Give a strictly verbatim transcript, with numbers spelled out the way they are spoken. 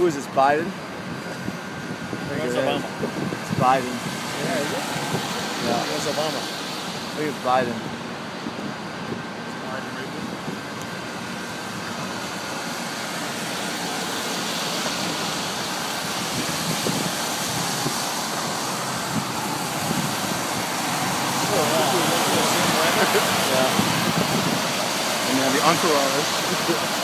is this, Biden? That's Obama. It's Biden. Yeah, is it? Yeah. That's Obama. I think it's Biden. Biden, maybe. Yeah. And you have the entourage.